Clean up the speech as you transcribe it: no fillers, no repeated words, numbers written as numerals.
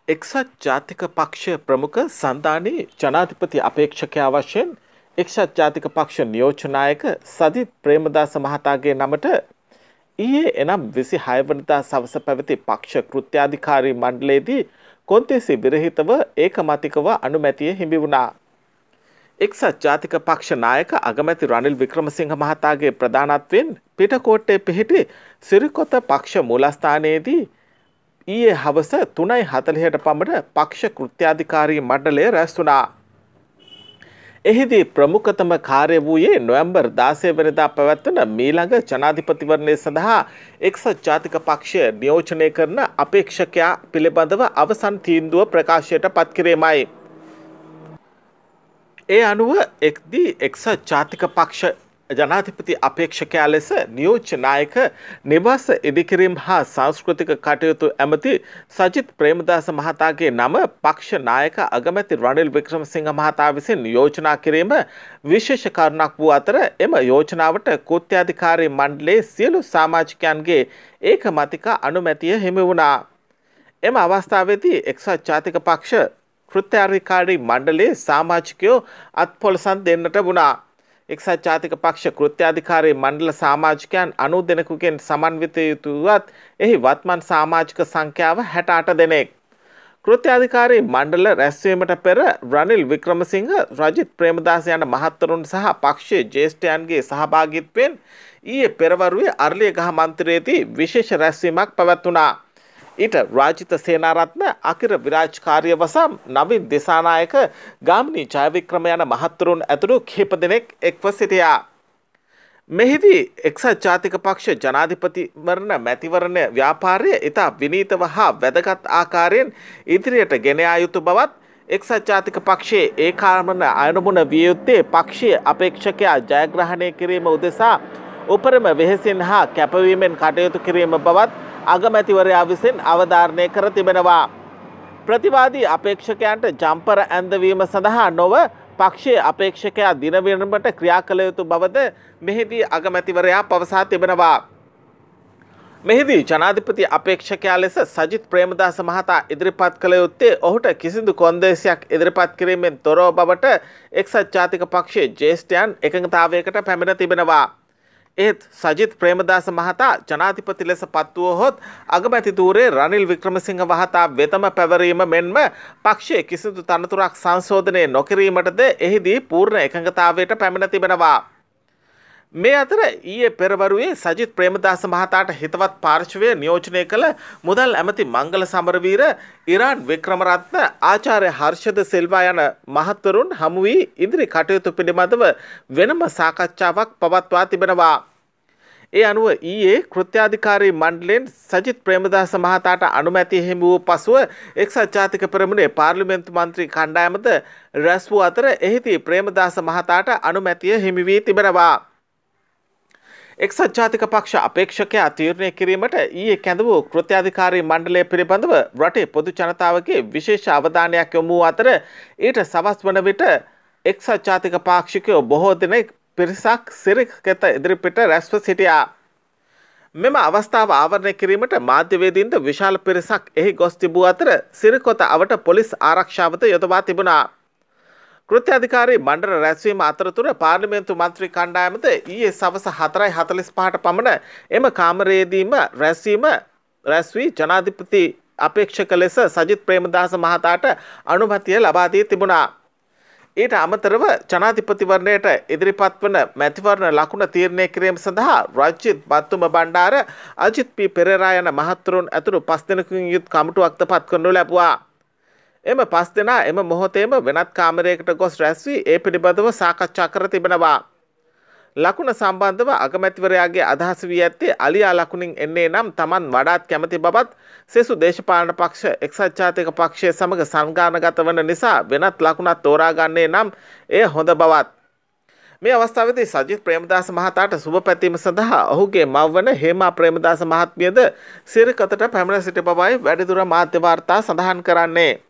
එක්සත් ජාතික පක්ෂ ප්‍රමුඛ සන්ධානයේ ජනාධිපති අපේක්ෂකයා වශයෙන් එක්සත් ජාතික පක්ෂ නියෝජනායක සජිත් ප්‍රේමදාස මහතාගේ නමට ඊයේ එනම් 26 වෙනිදා සවස පැවති පක්ෂ කෘත්‍යාධිකාරී මණ්ඩලයේදී කොන්දේසි විරහිතව ඒකමතිකව අනුමැතිය හිමි වුණා. එක්සත් ජාතික පක්ෂ නායක අගමැති රනිල් වික්‍රමසිංහ මහතාගේ ප්‍රධානත්වයෙන් පිටකොට්ටේ පිහිටි සිරිකොත පක්ෂ මූලස්ථානයේදී ඊයේ හවස 3:40ට පමණ පක්ෂ කෘත්‍යාධිකාරී මණ්ඩලය රැස් වුණා. එහිදී ප්‍රමුඛතම කාර්ය වූයේ නොවැම්බර් 16 වෙනිදා පැවැත්වෙන මීළඟ ජනාධිපතිවරණය සඳහා එක්සත් ජාතික පක්ෂය නියෝජනය කරන අපේක්ෂකයා පිළිබඳව අවසන් තීන්දුව ප්‍රකාශයට පත් කිරීමයි. ඒ අනුව එක්දී එක්සත් ජාතික පක්ෂ ජනාධිපති අපේක්ෂකයා ලෙස නියෝජ්‍ය නායක නිවාස ඉදිකිරීම හා සංස්කෘතික කටයුතු ඇමති සජිත් ප්‍රේමදාස මහතාගේ නම පක්ෂ නායක අගමැති රනිල් වික්‍රමසිංහ මහතා විසින් යෝජනා කිරීම විශේෂ කරුණක් වූ අතර එම යෝජනාවට කෘත්‍යාධිකාරී මණ්ඩලයේ සියලු සමාජිකයන්ගේ ඒකමතික අනුමැතිය හිමි වුණා. එම අවස්ථාවේදී එක්සත් ජාතික පක්ෂ කෘත්‍යාධිකාරී මණ්ඩලයේ සමාජිකයෝ අත්පොලසන් දෙන්නට වුණා. එක්සත් ජාතික පක්ෂ කෘත්‍යාධිකාරී මණ්ඩල සමාජිකයන් 90 දෙනෙකුගෙන් සමන්විත යුතුවත් එහි වත්මන් සමාජික සංඛ්‍යාව 68 දෙනෙක්. කෘත්‍යාධිකාරී මණ්ඩල රැස්වීමට පෙර රනිල් වික්‍රමසිංහ, රජිත් ප්‍රේමදාස යන මහත්වරුන් සහ පක්ෂයේ ජ්‍යෙෂ්ඨයන්ගේ සහභාගීත්වයෙන් ඊයේ පෙරවරුවේ අරලියගහ මන්දිරයේදී විශේෂ රැස්වීමක් පැවැත්වුණා. ඊට රාජිත සේනාරත්න, අකිර විරාජ් කාර්යවසම්, නවීන් දිසානායක, ගාමිණී ජයවික්‍රම යන මහත්වරුන් ඇතුළු කිහිප දෙනෙක් එක්ව සිටියා. මෙහිදී එක්සත් ජාතික පක්ෂ ජනාධිපතිවරණ මැතිවරණ ව්‍යාපාරය ඉතා විනීතව හා වැදගත් ආකාරයෙන් ඉදිරියට ගෙන යා යුතු බවත්, එක්සත් ජාතික පක්ෂයේ ඒකාමන අයනමුණ විය යුත්තේ පක්ෂීය අපේක්ෂකයා ජයග්‍රහණය කිරීම උදෙසා උපරිම වෙහෙසින් හා කැපවීමෙන් කටයුතු කිරීම බවත් අගමැතිවරයා විසින් අවධාරණය කර තිබෙනවා. ප්‍රතිවාදී අපේක්ෂකයන්ට ජම්පර ඇන්දවීම සඳහා නොව පක්ෂයේ අපේක්ෂකයා දිනවීමට ක්‍රියා කළ යුතු බවද මෙහිදී අගමැතිවරයා පවසා තිබෙනවා. මෙහිදී ජනාධිපති අපේක්ෂකයා ලෙස සජිත් ප්‍රේමදාස මහතා ඉදිරිපත් කළ යුත්තේ ඔහුට කිසිදු කොන්දේසියක් ඉදිරිපත් කිරීමෙන් තොරව බවට එක්සත් ජාතික පක්ෂයේ ජ්‍යෙෂ්ඨයන් එකඟතාවයකට පැමිණ තිබෙනවා. ඒත් සජිත් ප්‍රේමදාස මහතා ජනාධිපති ලෙස පත් වුවහොත් අගමැති ධූරයේ රනිල් වික්‍රමසිංහ මහතා වෙතම පැවරීම මෙන්ම පක්ෂයේ කිසිදු තනතුරක් සංශෝධනය නොකිරීමටද එහිදී පූර්ණ එකඟතාවයට පැමිණ තිබෙනවා. මේ අතර ඊයේ පෙරවරුවේ සජිත් ප්‍රේමදාස මහතාට හිතවත් පාර්ශවය නියෝජනය කළ මුදල් ඇමති මංගල සමරවීර, ඉරාන් වික්‍රමරත්න, ආචාර්ය හර්ෂද සිල්වා යන මහත්වරුන් හමු වී ඉදිරි කටයුතු පිළිබඳව වෙනම සාකච්ඡාවක් පවත්වා තිබෙනවා. ඒ අනුව ඊයේ කෘත්‍යාධිකාරී මණ්ඩලයෙන් සජිත් ප්‍රේමදාස මහතාට අනුමැතිය හිමි වූ පසුව එක්සත් ජාතික පෙරමුණේ පාර්ලිමේන්තු මන්ත්‍රී කණ්ඩායමද රැස් වූ අතර එහිදී ප්‍රේමදාස මහතාට අනුමැතිය හිමි වී තිබෙනවා. එක්සත් ජාතික පක්ෂ අපේක්ෂකයා තීරණය කිරීමට ඊයේ කැඳ වූ කෘත්‍යාධිකාරී මණ්ඩලය පිළිබඳව රටේ පොදු ජනතාවගේ විශේෂ අවධානයක් යොමු අතර ඊට සවස් වන විට එක්සත් ජාතික පාක්ෂිකයෝ බොහෝ දෙනෙක් පිරිසක් සිරිකත ඉදිරිපිට රැස්ව සිටියා. මෙම අවස්ථාව ආවරණය කිරීමට මාධ්‍යවේදීන්ට විශාල පිරිසක් එහි ගොස් තිබූ අතර සිරිකොත අවට පොලිස් ආරක්ෂාවද යොදවා තිබුණා. කෘත්‍යාධිකාරී මණ්ඩල රැස්වීම අතරතුර පාර්ලිමේන්තු මන්ත්‍රී කණ්ඩායමද ඊයේ සවස 4:45ට පමණ එම කාමරයේදීම රැස් වී ජනාධිපති අපේක්ෂක ලෙස සජිත් ප්‍රේමදාස මහතාට අනුමැතිය ලබා දී තිබුණා. ඊට අමතරව ජනාධිපතිවරණයට ඉදිරිපත් වන මැතිවරණ ලකුණ තීරණය කිරීම සඳහා රජිත් බත්තුම බණ්ඩාර, අජිත් පී පෙරේරා යන මහත්වරුන් ඇතුළු 5 දෙනෙකුන් යුත් කමිටුවක්ද පත් කරනු ලැබුවා. එම 5 දෙනා එම මොහොතේම වෙනත් කාමරයකට ගොස් රැස් වී ඒ පිළිබඳව සාකච්ඡා කර තිබෙනවා. ලකුණ සම්බන්ධව අගමැතිවරයාගේ අදහස වී ඇත්තේ අලියා ලකුණින් එන්නේ නම් Taman වඩාත් කැමති බවත්, සෙසු දේශපාලන පක්ෂ එක්සත් ජාතික පක්ෂය සමග සංගානගත වන නිසා වෙනත් ලකුණක් තෝරාගන්නේ නම් එය හොඳ බවත්. මේ අවස්ථාවේදී සජිත් ප්‍රේමදාස මහතාට සුබ පැතීම සඳහා ඔහුගේ මව වන හේමා ප්‍රේමදාස මහත්මියද සිරිකතට පැමිණ සිටි බවයි වැඩිදුර මාධ්‍ය වාර්තා සඳහන් කරන්නේ.